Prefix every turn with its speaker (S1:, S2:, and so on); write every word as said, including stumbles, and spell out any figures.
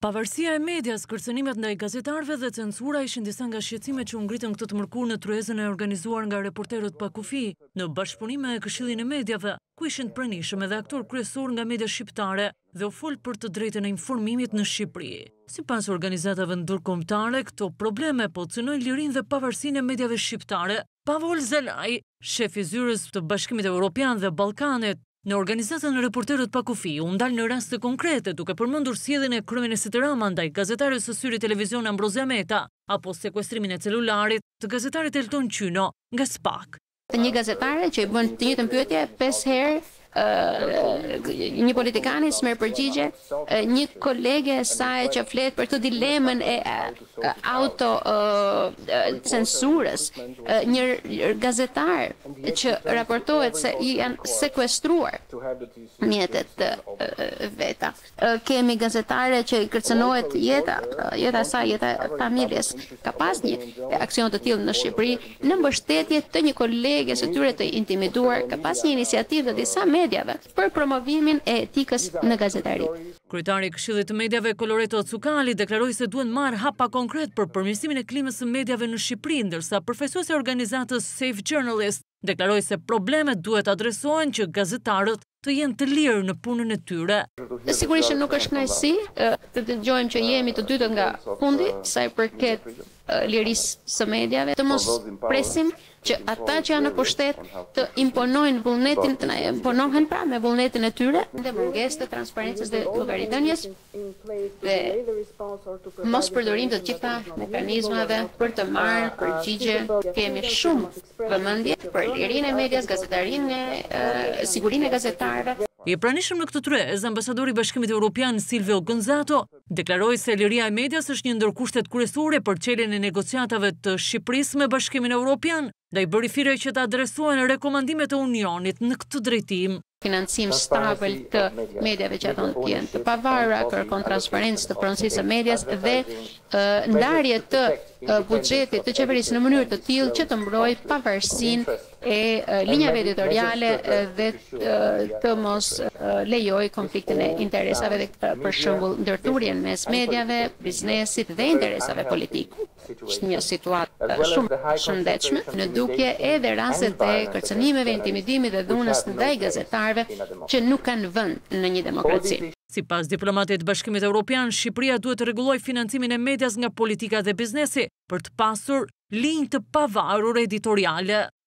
S1: Pavarësia e medias, kërcënimet ndaj gazetarëve dhe censura ishin disa nga shqetësimet që u ngritën këtë të mërkurë në tryezën e organizuar nga Reporterët pa kufi, në bashkëpunim me Këshillin e Mediave, ku ishin të pranishëm edhe aktor kryesor nga media shqiptare dhe u fol për të drejtën e informimit në Shqipëri. Sipas organizatave ndërkombëtare, këto probleme po cënojnë lirinë dhe pavarësinë e mediave shqiptare. Pavol Zelaj, shef i zyrës të Bashkimit Evropian dhe Ballkanit, në organizatën e Reporterët pa kufi u ndal në raste konkrete duke përmendur sjelljen e kryeministit Rama ndaj gazetares së Syri Televizion Ambrozia Meta apo sekuestrimin e celularit të gazetarit Elton Qyno nga SPAK.
S2: Një gazetare që i bën të njëjtën pyetje pesë herë, një politikani s'merr përgjigje, një kolege e saj që flet për këtë dilemën e auto censurës, një gazetar që raportohet se i janë sekuestruar mjetet veta. Kemi gazetare që i kërcënohet jeta, jeta e saj, jeta e familjes. Ka pas një aksion të tillë në Shqipëri në mbështetje të një kolege së tyre të intimiduar, ka pas një iniciativë të disa mediave për promovimin e etikës në gazetari.
S1: Kryetari i Këshillit të Mediave Coloretto Cukali deklaroi se duhen marrë hapa konkret për përmirësimin e klimës së mediave në Shqipëri, ndërsa përfaqësuesi i organizatës Safe Journalist deklaroi se problemet duhet adresohen që gazetarët të jenë të lirë në punën e tyre.
S2: Sigurisht nuk është kënaqësi të dëgjojmë që jemi të dytët nga fundi sa i përket lirisë së mediave, të mos presim që ata që janë në pushtet të imponojnë vullnetin, të na imponohen pra me vullnetin e tyre dhe mungesë të transparencës dhe llogaridhënies dhe mos përdorim të gjitha mekanizmave për të marrë përgjigje. Kemi shumë vëmendje për lirinë e medias, gazetarinë, sigurinë e gazetarëve.
S1: I pranishëm në këtë tryezë, ambasadori i Bashkimit Evropian Silvio Gonzato deklaroi se liria e medias është një ndër kushtet kryesore për çeljen e negociatave të Shqipërisë me Bashkimin Evropian dhe i bëri fire që të adresohen rekomandimet e Unionit në këtë drejtim.
S2: Financim stabil të mediave që ato të jenë të pavarura, kërkon transparencë të pronësisë së medias dhe ndarje të buxhetit të qeverisë në mënyrë të tillë që të mbrojë pavarësinë e linjave editoriale dhe të mos lejoj konfliktin e interesave dhe për shembull ndërturjen mes mediave, biznesit dhe interesave politike. Është një situatë shumë shëndetshme në dukje edhe rastet e kërcënimeve, intimidimit dhe dhunës ndaj gazetarëve që nuk kanë vend në një demokraci.
S1: Sipas diplomatit të Bashkimit Evropian, Shqipëria duhet të rregullojë financimin e medias nga politika dhe biznesi për të pasur linjë të pavarur editoriale.